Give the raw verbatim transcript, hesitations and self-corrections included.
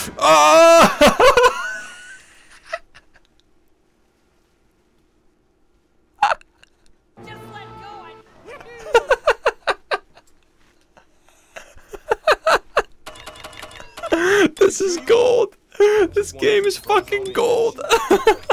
Oh! Just let go. This is gold. This game is fucking gold.